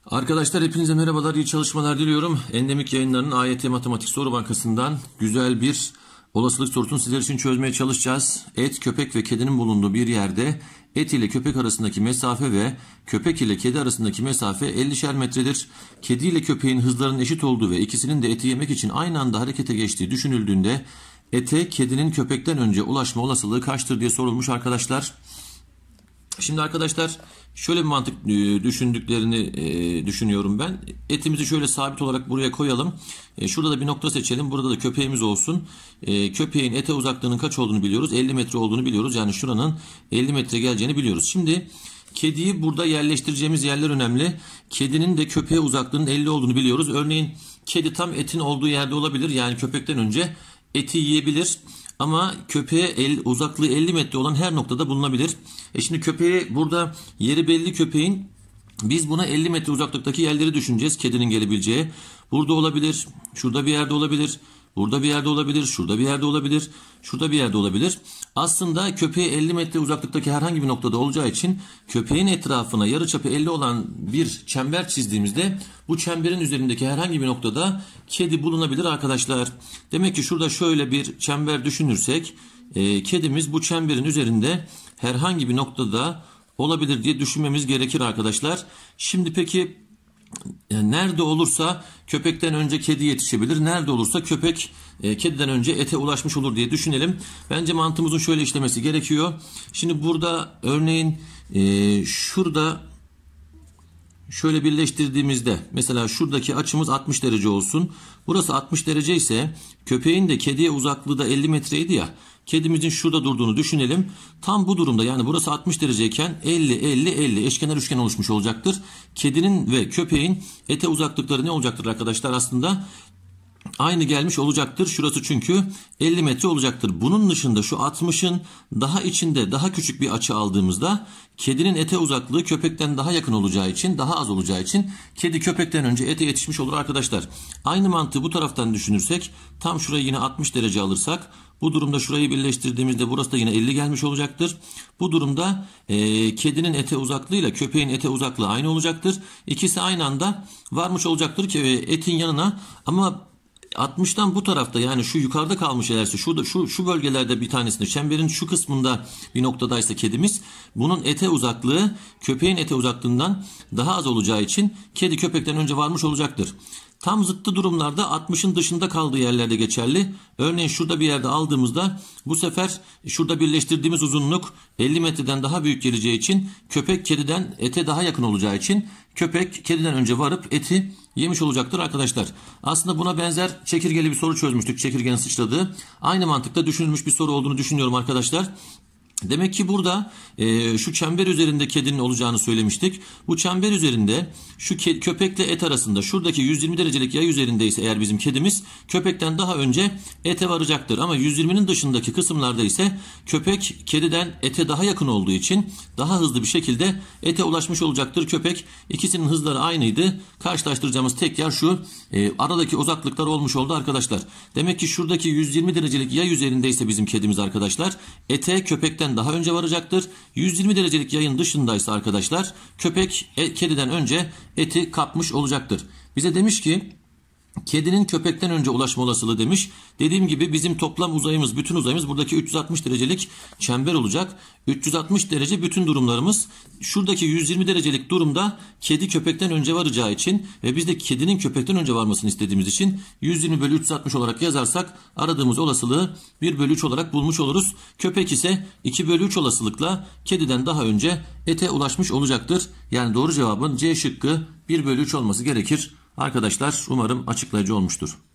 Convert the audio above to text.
Arkadaşlar hepinize merhabalar, iyi çalışmalar diliyorum. Endemik Yayınları'nın AYT Matematik Soru Bankası'ndan güzel bir olasılık sorusunu sizler için çözmeye çalışacağız. Et, köpek ve kedinin bulunduğu bir yerde et ile köpek arasındaki mesafe ve köpek ile kedi arasındaki mesafe 50'şer metredir. Kedi ile köpeğin hızlarının eşit olduğu ve ikisinin de eti yemek için aynı anda harekete geçtiği düşünüldüğünde ete kedinin köpekten önce ulaşma olasılığı kaçtır diye sorulmuş arkadaşlar. Şimdi arkadaşlar şöyle bir mantık düşündüklerini düşünüyorum ben. Etimizi şöyle sabit olarak buraya koyalım. Şurada da bir nokta seçelim. Burada da köpeğimiz olsun. Köpeğin ete uzaklığının kaç olduğunu biliyoruz. 50 metre olduğunu biliyoruz. Yani şuranın 50 metre geleceğini biliyoruz. Şimdi kediyi burada yerleştireceğimiz yerler önemli. Kedinin de köpeğe uzaklığının 50 olduğunu biliyoruz. Örneğin kedi tam etin olduğu yerde olabilir. Yani köpekten önce eti yiyebilir. Ama köpeğe uzaklığı 50 metre olan her noktada bulunabilir. Şimdi köpeği burada yeri belli köpeğin. Biz buna 50 metre uzaklıktaki yerleri düşüneceğiz. Kedinin gelebileceği. Burada olabilir. Şurada bir yerde olabilir. Burada bir yerde olabilir. Şurada bir yerde olabilir. Şurada bir yerde olabilir. Aslında köpeğe 50 metre uzaklıktaki herhangi bir noktada olacağı için köpeğin etrafına yarıçapı 50 olan bir çember çizdiğimizde bu çemberin üzerindeki herhangi bir noktada kedi bulunabilir arkadaşlar. Demek ki şurada şöyle bir çember düşünürsek kedimiz bu çemberin üzerinde herhangi bir noktada olabilir diye düşünmemiz gerekir arkadaşlar. Şimdi peki nerede olursa köpekten önce kedi yetişebilir. Nerede olursa köpek kediden önce ete ulaşmış olur diye düşünelim. Bence mantığımızın şöyle işlemesi gerekiyor. Şimdi burada örneğin şurada şöyle birleştirdiğimizde mesela şuradaki açımız 60 derece olsun. Burası 60 derece ise köpeğin de kediye uzaklığı da 50 metreydi ya. Kedimizin şurada durduğunu düşünelim. Tam bu durumda yani burası 60 dereceyken 50 eşkenar üçgen oluşmuş olacaktır. Kedinin ve köpeğin ete uzaklıkları ne olacaktır arkadaşlar? Aslında aynı gelmiş olacaktır. Şurası çünkü 50 metre olacaktır. Bunun dışında şu 60'ın daha içinde daha küçük bir açı aldığımızda kedinin ete uzaklığı köpekten daha yakın olacağı için, daha az olacağı için kedi köpekten önce ete yetişmiş olur arkadaşlar. Aynı mantığı bu taraftan düşünürsek tam şurayı yine 60 derece alırsak bu durumda şurayı birleştirdiğimizde burası da yine 50 gelmiş olacaktır. Bu durumda kedinin ete uzaklığı ile köpeğin ete uzaklığı aynı olacaktır. İkisi aynı anda varmış olacaktır ki etin yanına, ama 60'tan bu tarafta yani şu yukarıda kalmış eğerse şu bölgelerde bir tanesinde çemberin şu kısmında bir noktadaysa kedimiz, bunun ete uzaklığı köpeğin ete uzaklığından daha az olacağı için kedi köpekten önce varmış olacaktır. Tam zıttı durumlarda 60'ın dışında kaldığı yerlerde geçerli. Örneğin şurada bir yerde aldığımızda bu sefer şurada birleştirdiğimiz uzunluk 50 metreden daha büyük geleceği için köpek kediden ete daha yakın olacağı için köpek kediden önce varıp eti yemiş olacaktır arkadaşlar. Aslında buna benzer çekirgeli bir soru çözmüştük. Çekirgenin sıçradığı. Aynı mantıkla düşünülmüş bir soru olduğunu düşünüyorum arkadaşlar. Demek ki burada şu çember üzerinde kedinin olacağını söylemiştik. Bu çember üzerinde şu köpekle et arasında şuradaki 120 derecelik yay üzerindeyse eğer bizim kedimiz köpekten daha önce ete varacaktır. Ama 120'nin dışındaki kısımlarda ise köpek kediden ete daha yakın olduğu için daha hızlı bir şekilde ete ulaşmış olacaktır köpek. İkisinin hızları aynıydı. Karşılaştıracağımız tek yer şu. Aradaki uzaklıklar olmuş oldu arkadaşlar. Demek ki şuradaki 120 derecelik yay üzerindeyse bizim kedimiz arkadaşlar ete köpekten daha önce varacaktır. 120 derecelik yayın dışındaysa arkadaşlar köpek kediden önce eti kapmış olacaktır. Bize demiş ki kedinin köpekten önce ulaşma olasılığı demiş. Dediğim gibi bizim toplam uzayımız, bütün uzayımız buradaki 360 derecelik çember olacak. 360 derece bütün durumlarımız. Şuradaki 120 derecelik durumda kedi köpekten önce varacağı için ve biz de kedinin köpekten önce varmasını istediğimiz için 120 bölü 360 olarak yazarsak aradığımız olasılığı 1 bölü 3 olarak bulmuş oluruz. Köpek ise 2 bölü 3 olasılıkla kediden daha önce ete ulaşmış olacaktır. Yani doğru cevabın C şıkkı 1 bölü 3 olması gerekir. Arkadaşlar umarım açıklayıcı olmuştur.